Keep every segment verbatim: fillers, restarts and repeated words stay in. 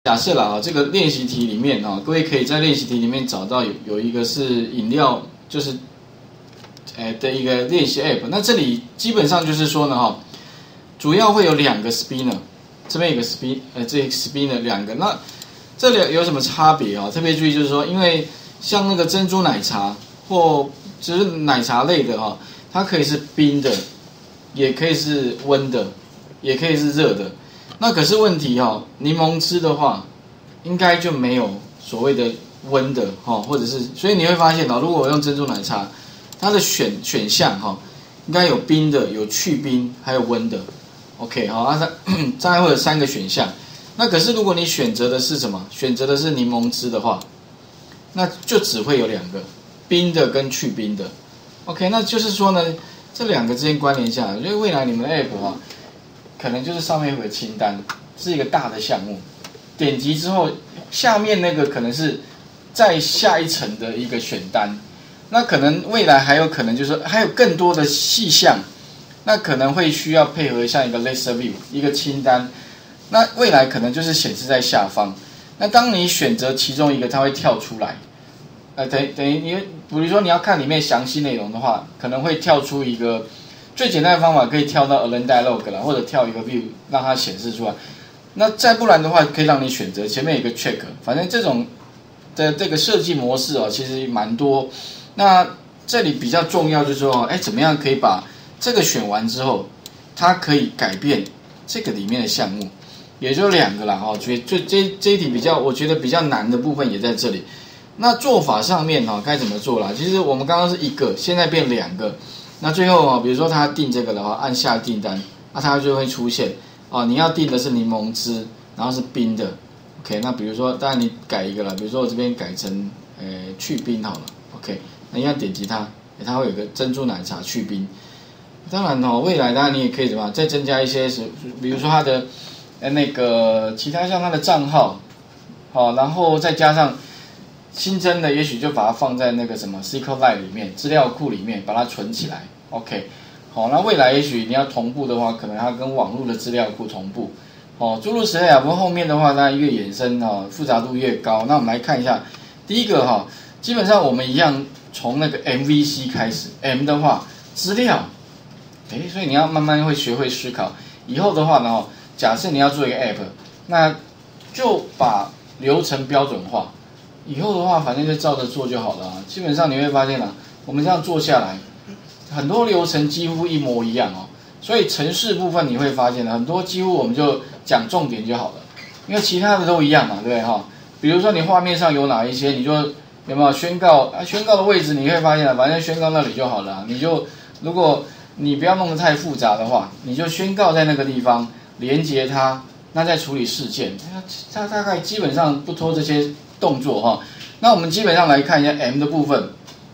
假设啦啊，这个练习题里面啊，各位可以在练习题里面找到有有一个是饮料，就是，诶的一个练习 app。那这里基本上就是说呢哈，主要会有两个 spinner， 这边有个 spin， 呃，这 spinner 两个。那这里有什么差别啊？特别注意就是说，因为像那个珍珠奶茶或就是奶茶类的哈，它可以是冰的，也可以是温的，也可以是热的。那可是问题哈、哦，柠檬汁的话，应该就没有所谓的温的哈、哦，或者是，所以你会发现哦，如果我用珍珠奶茶，它的选选项哈、哦，应该有冰的、有去冰，还有温的。OK 好、哦，啊它大概会有三个选项。那可是如果你选择的是什么？选择的是柠檬汁的话，那就只会有两个，冰的跟去冰的。OK， 那就是说呢，这两个之间关联下来，因为未来你们的 app 啊。可能就是上面有个清单，是一个大的项目，点击之后，下面那个可能是再下一层的一个选单，那可能未来还有可能就是还有更多的细项，那可能会需要配合像一个 list view 一个清单，那未来可能就是显示在下方，那当你选择其中一个，它会跳出来，呃，等等于你，比如说你要看里面详细内容的话，可能会跳出一个。最简单的方法可以跳到 Align Dialog 啦，或者跳一个 View 让它显示出来。那再不然的话，可以让你选择前面有一个 Check。反正这种的这个设计模式哦，其实蛮多。那这里比较重要就是说，哎，怎么样可以把这个选完之后，它可以改变这个里面的项目，也就两个啦哈。所以就这这一题比较，我觉得比较难的部分也在这里。那做法上面哈，该怎么做啦？其实我们刚刚是一个，现在变两个。那最后啊，比如说他订这个的话，按下订单，那它就会出现啊，你要订的是柠檬汁，然后是冰的 ，OK。那比如说，当然你改一个了，比如说我这边改成呃去冰好了 ，OK。那你要点击它，它会有个珍珠奶茶去冰。当然哦，未来当然你也可以怎么样，再增加一些是，比如说它的呃那个其他像它的账号，好，然后再加上。新增的也许就把它放在那个什么 S Q L I T E 里面资料库里面把它存起来 ，OK， 好，那未来也许你要同步的话，可能它跟网络的资料库同步，哦，诸如此类啊。不过后面的话，当然越衍生哈，复杂度越高。那我们来看一下，第一个哈，基本上我们一样从那个 M V C 开始 ，M 的话资料，哎，所以你要慢慢会学会思考。以后的话呢，假设你要做一个 App， 那就把流程标准化。以后的话，反正就照着做就好了、啊。基本上你会发现啊，我们这样做下来，很多流程几乎一模一样哦。所以程式部分你会发现很多几乎我们就讲重点就好了，因为其他的都一样嘛，对不对哈？比如说你画面上有哪一些，你就有没有宣告啊？宣告的位置你会发现啊，反正宣告那里就好了、啊。你就如果你不要弄得太复杂的话，你就宣告在那个地方，连接它，那再处理事件，它大概基本上不拖这些。动作哈，那我们基本上来看一下 M 的部分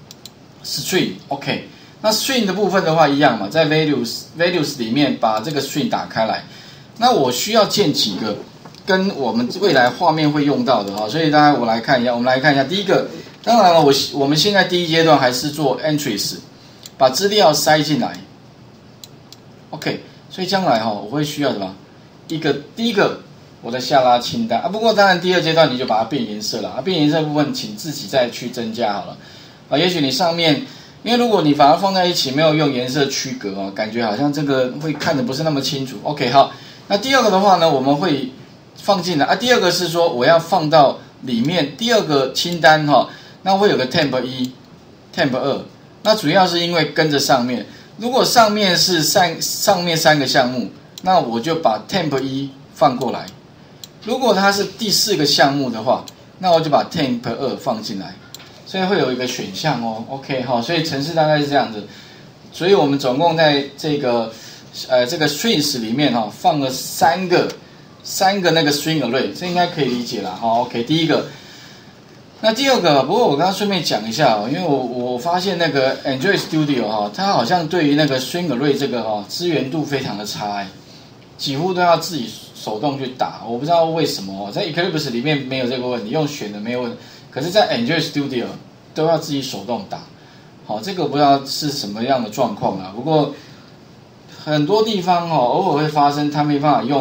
，string OK， 那 string 的部分的话一样嘛，在 values values 里面把这个 string 打开来，那我需要建几个跟我们未来画面会用到的哈，所以大家我来看一下，我们来看一下第一个，当然了，我我们现在第一阶段还是做 entries， 把资料塞进来 ，OK， 所以将来哈我会需要什么？一个第一个。我的下拉清单啊，不过当然第二阶段你就把它变颜色了啊，变颜色部分请自己再去增加好了啊。也许你上面，因为如果你把它放在一起没有用颜色区隔哦，感觉好像这个会看得不是那么清楚。OK 好，那第二个的话呢，我们会放进来啊。第二个是说我要放到里面第二个清单哈、哦，那会有个 temp 一 temp 二，那主要是因为跟着上面，如果上面是上上面三个项目，那我就把 temp 一放过来。如果它是第四个项目的话，那我就把 temp 二放进来，所以会有一个选项哦 ，OK 哈、哦，所以程式大概是这样子，所以我们总共在这个呃这个 strings 里面哈、哦、放了三个三个那个 string array， 这应该可以理解了哈、哦、，OK 第一个，那第二个，不过我刚刚顺便讲一下哦，因为我我发现那个 Android Studio 哈、哦，它好像对于那个 string array 这个哈、哦、资源度非常的差哎，几乎都要自己。手动去打，我不知道为什么哦，在 Eclipse 里面没有这个问题，用选的没有问题，可是，在 Android Studio 都要自己手动打，好，这个不知道是什么样的状况啦。不过很多地方哦，偶尔会发生，它没办法用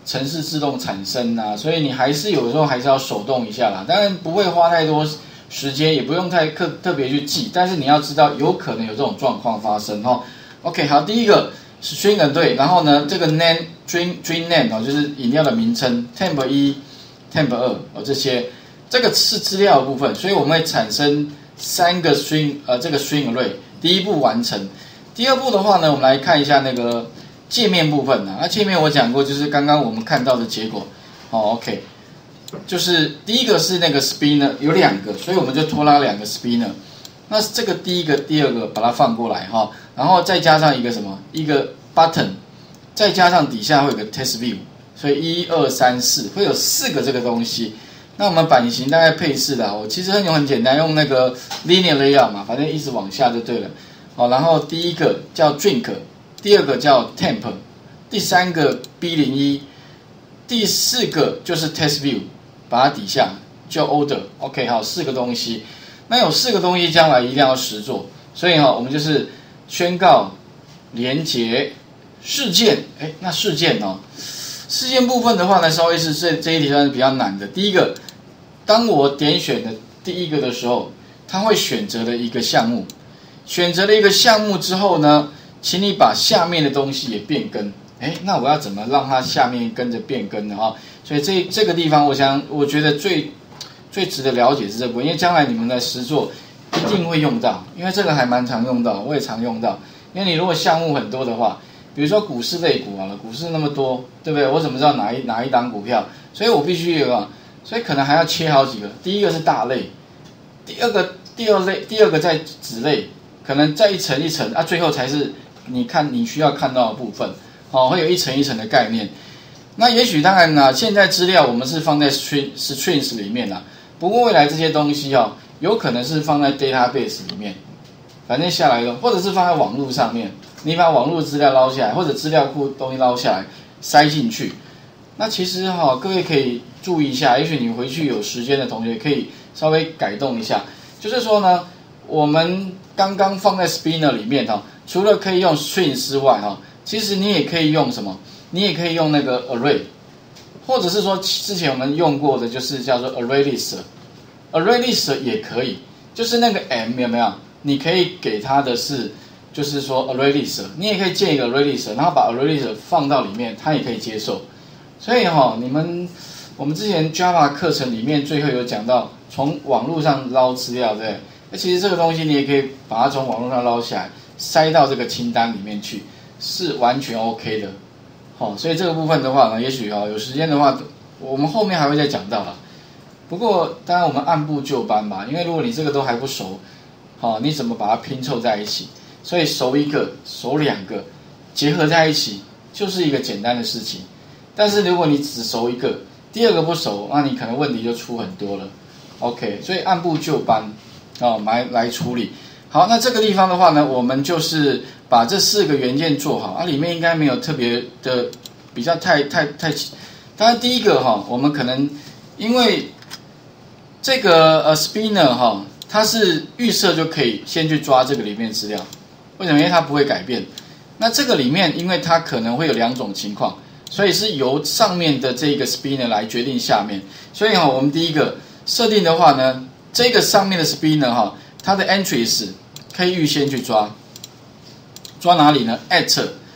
程式自动产生啊，所以你还是有时候还是要手动一下啦。当然不会花太多时间，也不用太特特别去记，但是你要知道有可能有这种状况发生哦。OK， 好，第一个是 string 对，然后呢这个 name drink drink name 哦，就是饮料的名称 temp 一 temp 二哦这些，这个是资料的部分，所以我们会产生三个 string 呃这个 string array， 第一步完成。第二步的话呢，我们来看一下那个界面部分啊，那界面我讲过，就是刚刚我们看到的结果。哦 ，OK， 就是第一个是那个 spinner 有两个，所以我们就拖拉两个 spinner。那这个第一个、第二个把它放过来哈，然后再加上一个什么？一个 button， 再加上底下会有个 test view， 所以一二三四会有四个这个东西。那我们版型大概配饰的，我其实很很简单，用那个 linear layout 嘛，反正一直往下就对了。好，然后第一个叫 drink， 第二个叫 temp， 第三个 B 零一， 第四个就是 test view， 把它底下就 order。OK， 好，四个东西。那有四个东西将来一定要实做，所以哈，我们就是宣告、连结、事件。哎，那事件哦，事件部分的话呢，稍微是这这一题算是比较难的。第一个，当我点选的第一个的时候，它会选择的一个项目。选择了一个项目之后呢，请你把下面的东西也变更。哎，那我要怎么让它下面跟着变更呢？哈，所以这这个地方，我想我觉得最最值得了解是这部分，因为将来你们在实作一定会用到，因为这个还蛮常用到，我也常用到。因为你如果项目很多的话，比如说股市类股好了，股市那么多，对不对？我怎么知道哪一哪一档股票？所以我必须有啊，所以可能还要切好几个。第一个是大类，第二个第二类，第二个在子类。可能再一层一层啊，最后才是你看你需要看到的部分，哦，会有一层一层的概念。那也许当然啦，现在资料我们是放在 string strings 里面啦，不过未来这些东西哦，有可能是放在 database 里面，反正下来了，或者是放在网络上面，你把网络资料捞下来，或者资料库东西捞下来塞进去。那其实哈、哦，各位可以注意一下，也许你回去有时间的同学可以稍微改动一下，就是说呢。我们刚刚放在 spinner 里面哈，除了可以用 string 之外哈，其实你也可以用什么？你也可以用那个 array， 或者是说之前我们用过的就是叫做 array list，array list 也可以，就是那个 m 有没有？你可以给它的是，就是说 array list， 你也可以建一个 array list， 然后把 array list 放到里面，它也可以接受。所以哈，你们我们之前 Java 课程里面最后有讲到，从网络上捞资料，对不对？那其实这个东西你也可以把它从网络上捞下来，塞到这个清单里面去，是完全 OK 的。好、哦，所以这个部分的话呢，也许哦有时间的话，我们后面还会再讲到啦。不过当然我们按部就班吧，因为如果你这个都还不熟，好、哦，你怎么把它拼凑在一起？所以熟一个、熟两个，结合在一起就是一个简单的事情。但是如果你只熟一个，第二个不熟，那你可能问题就出很多了。OK， 所以按部就班。哦，来来处理。好，那这个地方的话呢，我们就是把这四个元件做好啊，里面应该没有特别的比较太太太。当然第一个哈、哦，我们可能因为这个呃 spinner 哈、哦，它是预设就可以先去抓这个里面的资料，为什么？因为它不会改变。那这个里面，因为它可能会有两种情况，所以是由上面的这个 spinner 来决定下面。所以哈、哦，我们第一个设定的话呢。这个上面的 spinner 哈，它的 entries 可以预先去抓，抓哪里呢 ？at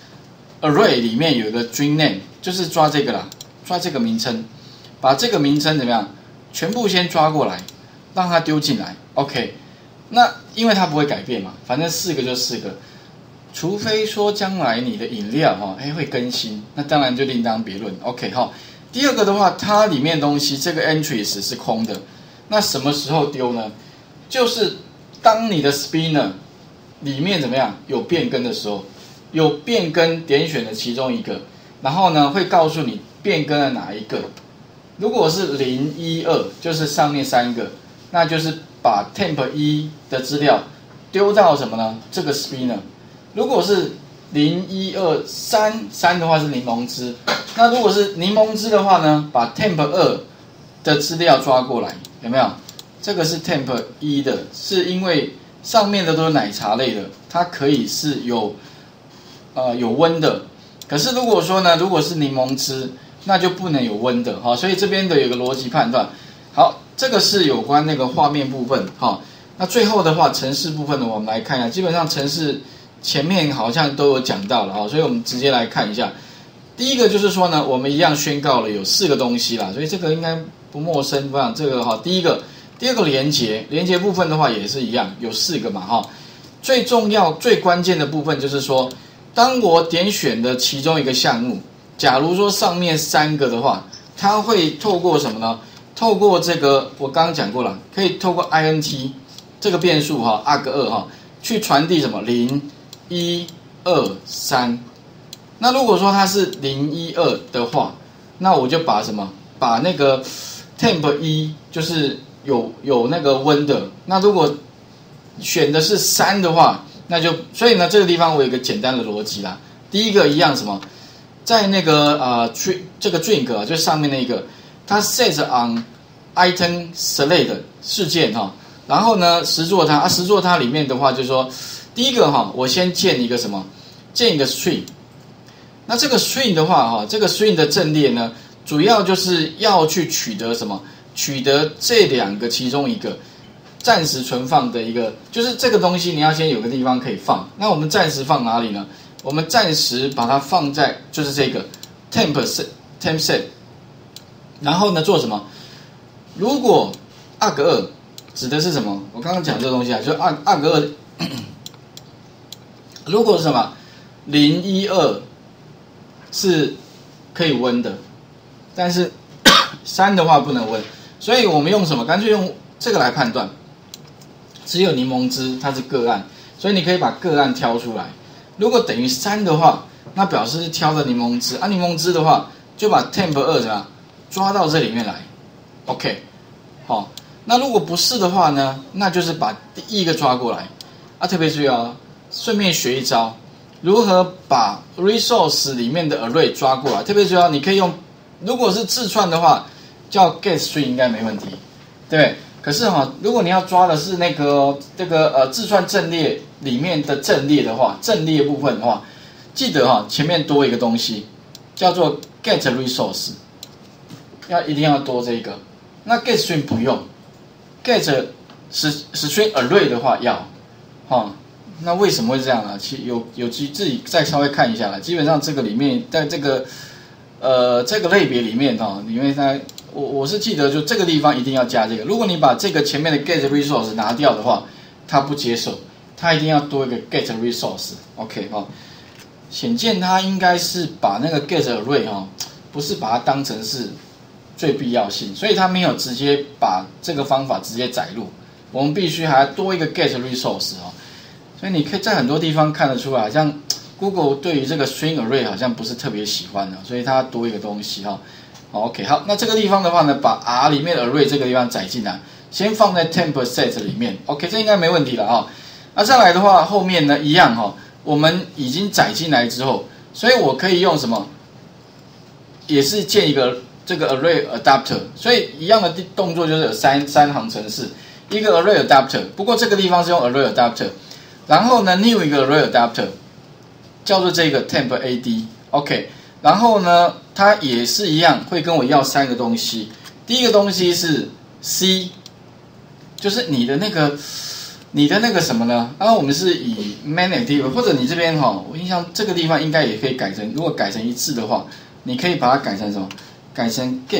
array 里面有一个 string name， 就是抓这个啦，抓这个名称，把这个名称怎么样，全部先抓过来，让它丢进来。OK， 那因为它不会改变嘛，反正四个就四个，除非说将来你的饮料哈，哎会更新，那当然就另当别论。OK 哈，第二个的话，它里面的东西这个 entries 是空的。那什么时候丢呢？就是当你的 spinner 里面怎么样有变更的时候，有变更点选的其中一个，然后呢会告诉你变更了哪一个。如果是零一二，就是上面三个，那就是把 temp 一的资料丢到什么呢？这个 spinner。如果是零一二三三的话是柠檬汁，那如果是柠檬汁的话呢，把 temp 二的资料抓过来。有没有？这个是 temp 一的，是因为上面的都是奶茶类的，它可以是有呃有温的。可是如果说呢，如果是柠檬汁， 那就不能有温的哈。所以这边的有个逻辑判断。好，这个是有关那个画面部分哈。那最后的话，程式部分呢，我们来看一下，基本上程式前面好像都有讲到了哈，所以我们直接来看一下。第一个就是说呢，我们一样宣告了有四个东西啦，所以这个应该不陌生吧？这个哈，第一个，第二个连结，连结部分的话也是一样，有四个嘛哈。最重要、最关键的部分就是说，当我点选的其中一个项目，假如说上面三个的话，它会透过什么呢？透过这个我刚刚讲过了，可以透过 int 这个变数哈 arg 二 哈，去传递什么零、一、二、三。那如果说它是零一二的话，那我就把什么？把那个 temp 一就是有有那个温的。那如果选的是三的话，那就所以呢，这个地方我有一个简单的逻辑啦。第一个一样什么，在那个呃这个 drink 啊，就上面那个，它 set on item select 事件哈，然后呢实作它啊实作它里面的话就是说，第一个哈，我先建一个什么，建一个 string。那这个 string 的话哈，这个 string 的阵列呢，主要就是要去取得什么？取得这两个其中一个。暂时存放的一个，就是这个东西你要先有个地方可以放。那我们暂时放哪里呢？我们暂时把它放在就是这个 temp set temp set， 然后呢做什么？如果 arg 二指的是什么？我刚刚讲这个东西啊，就是 arg 二，如果是什么零一二是可以温的，但是三的话不能温，所以我们用什么？干脆用这个来判断。只有柠檬汁它是个案，所以你可以把个案挑出来。如果等于三的话，那表示是挑的柠檬汁啊。柠檬汁的话，就把 temp 二怎么样抓到这里面来 ，OK， 好。那如果不是的话呢，那就是把第一个抓过来啊。特别注意哦，顺便学一招，如何把 resource 里面的 array 抓过来。特别注意哦，你可以用，如果是字串的话，叫 get string 应该没问题，对不对？可是哈，如果你要抓的是那个这个呃字串阵列里面的阵列的话，阵列部分的话，记得哈前面多一个东西，叫做 get resource， 要一定要多这个。那 get string 不用 ，get string array 的话要，哈，那为什么会这样呢？其有有自己再稍微看一下啦。基本上这个里面在这个呃这个类别里面哈，里面在。我我是记得，就这个地方一定要加这个。如果你把这个前面的 get resource 拿掉的话，它不接受，它一定要多一个 get resource。OK 哈，显见它应该是把那个 get array 哈，不是把它当成是最必要性，所以它没有直接把这个方法直接载入。我们必须还要多一个 get resource 哈，所以你可以在很多地方看得出来，像 Google 对于这个 string array 好像不是特别喜欢的，所以它多一个东西哈。OK， 好，那这个地方的话呢，把 R 里面的 array 这个地方载进来，先放在 temp set 里面 ，OK， 这应该没问题了啊、哦。那再来的话，后面呢一样哈、哦，我们已经载进来之后，所以我可以用什么？也是建一个这个 array adapter， 所以一样的动作就是有三三行程式，一个 array adapter， 不过这个地方是用 array adapter， 然后呢 new 一个 array adapter， 叫做这个 temp ad，OK，、okay， 然后呢。它也是一样，会跟我要三个东西。第一个东西是 C， 就是你的那个，你的那个什么呢？然后我们是以 main active， 或者你这边哈、哦，我印象这个地方应该也可以改成，如果改成一致的话，你可以把它改成什么？改成 get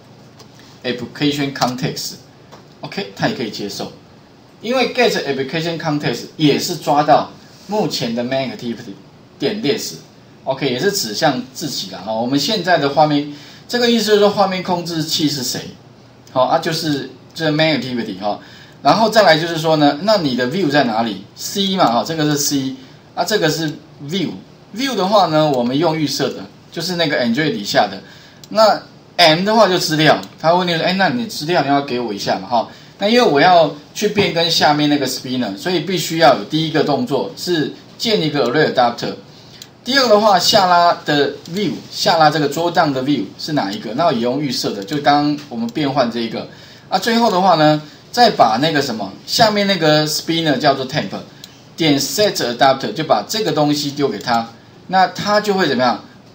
application context，OK， 它也可以接受，因为 get application context 也是抓到目前的 main activity 点 list。OK， 也是指向自己啦。哦，我们现在的画面，这个意思就是说，画面控制器是谁？好、哦、啊，就是这 main activity 哈、哦。然后再来就是说呢，那你的 view 在哪里 ？C 嘛，哈、哦，这个是 C， 啊，这个是 view。view 的话呢，我们用预设的，就是那个 enjoy 底下的。那 m 的话就资料，他会问你说，哎，那你资料你要给我一下嘛，哈、哦。那因为我要去变更下面那个 spinner， 所以必须要有第一个动作是建一个 array adapter。第二个的话，下拉的 view， 下拉这个 draw down 的 view 是哪一个？那也用预设的，就刚刚我们变换这一个。啊，最后的话呢，再把那个什么下面那个 spinner 叫做 temp， 点 set adapter 就把这个东西丢给他，那他就会怎么样？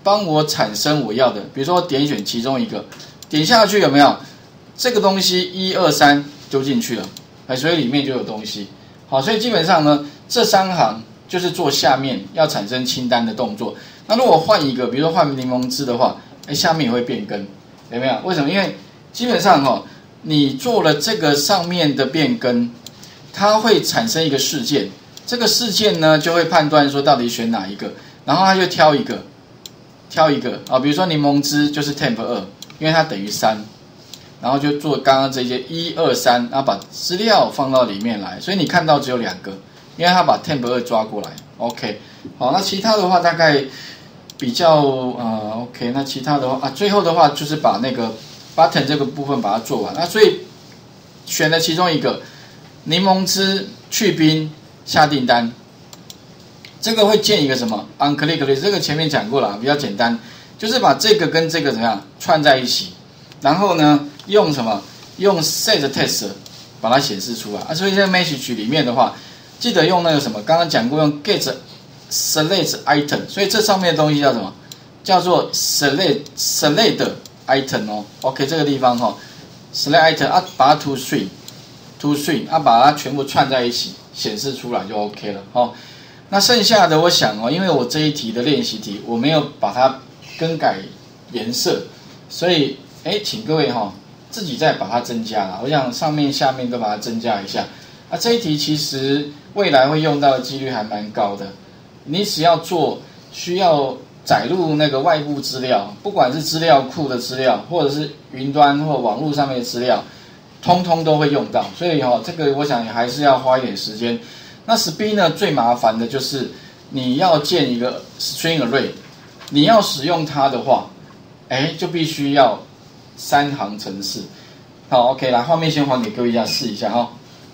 帮我产生我要的，比如说点选其中一个，点下去有没有？这个东西一二三丢进去了，哎，所以里面就有东西。好，所以基本上呢，这三行就是做下面要产生清单的动作。那如果换一个，比如说换柠檬汁的话，哎，下面也会变更，有没有？为什么？因为基本上哈、哦，你做了这个上面的变更，它会产生一个事件，这个事件呢就会判断说到底选哪一个，然后它就挑一个，挑一个啊，比如说柠檬汁就是 temp 二，因为它等于三。然后就做刚刚这些一二三，然后把资料放到里面来，所以你看到只有两个，因为他把 temp 二抓过来 ，OK， 好，那其他的话大概比较呃 OK， 那其他的话啊，最后的话就是把那个 button 这个部分把它做完，那所以选了其中一个柠檬汁去冰下订单，这个会建一个什么 on click list， 这个前面讲过了，比较简单，就是把这个跟这个怎么样串在一起。然后呢，用什么？用 set text 把它显示出来啊。所以在 message 里面的话，记得用那个什么，刚刚讲过用 get select item。所以这上面的东西叫什么？叫做 select select item 哦。OK， 这个地方哈、哦、，select item 啊，把它 to string to string 啊，把它全部串在一起显示出来就 OK 了哦。那剩下的我想哦，因为我这一题的练习题我没有把它更改颜色，所以。哎，请各位哈、哦，自己再把它增加啦。我想上面下面都把它增加一下。啊，这一题其实未来会用到的几率还蛮高的。你只要做需要载入那个外部资料，不管是资料库的资料，或者是云端或网络上面的资料，通通都会用到。所以哈、哦，这个我想还是要花一点时间。那 S P 呢，最麻烦的就是你要建一个 string array， 你要使用它的话，哎，就必须要三行程式。好 ，OK， 来画面先还给各位一下试一下哈、哦。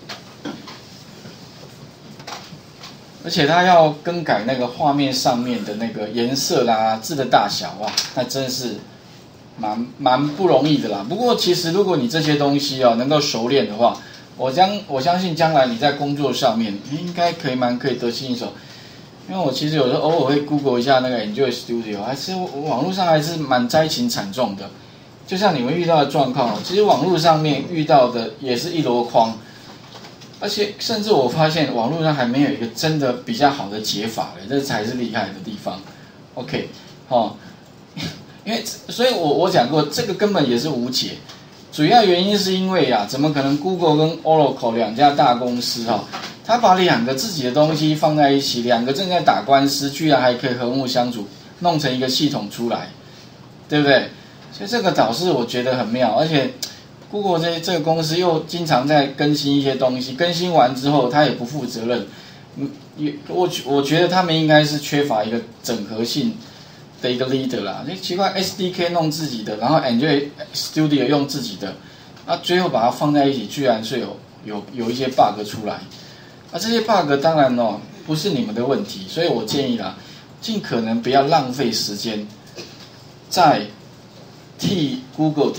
而且它要更改那个画面上面的那个颜色啦、字的大小哇，那真是蛮蛮不容易的啦。不过其实如果你这些东西哦能够熟练的话，我将我相信将来你在工作上面应该可以蛮可以得心应手。因为我其实有时候偶尔会 Google 一下那个 Enjoy Studio， 还是网络上还是蛮灾情惨重的。就像你们遇到的状况，其实网络上面遇到的也是一箩筐，而且甚至我发现网络上还没有一个真的比较好的解法的，这才是厉害的地方。OK， 哦，因为所以我我讲过，这个根本也是无解。主要原因是因为啊，怎么可能 Google 跟 Oracle 两家大公司哈、哦，他把两个自己的东西放在一起，两个正在打官司，居然还可以和睦相处，弄成一个系统出来，对不对？所以这个导致我觉得很妙，而且 Google 这这个公司又经常在更新一些东西，更新完之后他也不负责任。嗯，我我觉得他们应该是缺乏一个整合性的一个 leader 啦。就奇怪 ，S D K 弄自己的，然后 Enjoy Studio 用自己的，啊，最后把它放在一起，居然是有有有一些 bug 出来。啊，这些 bug 当然哦不是你们的问题，所以我建议啦，尽可能不要浪费时间在替 Google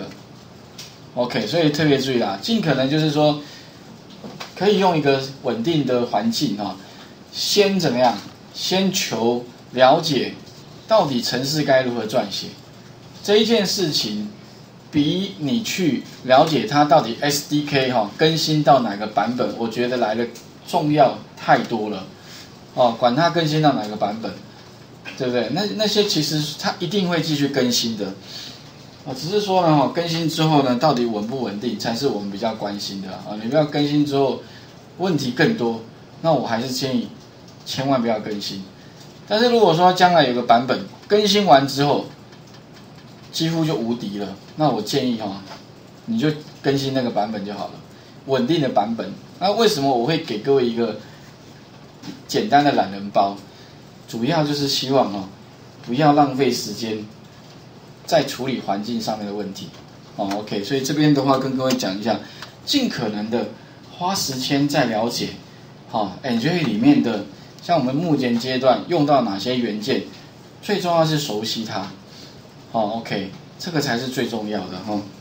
debug。OK， 所以特别注意啦，尽可能就是说，可以用一个稳定的环境啊，先怎么样？先求了解到底程式该如何撰写这一件事情，比你去了解它到底 S D K 哈、哦、更新到哪个版本，我觉得来的重要太多了。哦，管它更新到哪个版本，对不对？那那些其实它一定会继续更新的。啊，只是说呢，更新之后呢，到底稳不稳定才是我们比较关心的啊。你不要更新之后问题更多，那我还是建议千万不要更新。但是如果说将来有个版本更新完之后几乎就无敌了，那我建议哈，你就更新那个版本就好了，稳定的版本。那为什么我会给各位一个简单的懒人包？主要就是希望哦，不要浪费时间在处理环境上面的问题，哦 ，OK， 所以这边的话跟各位讲一下，尽可能的花时间在了解，好 ，Enjoy 里面的，像我们目前阶段用到哪些元件，最重要是熟悉它，好 ，OK， 这个才是最重要的哈。哦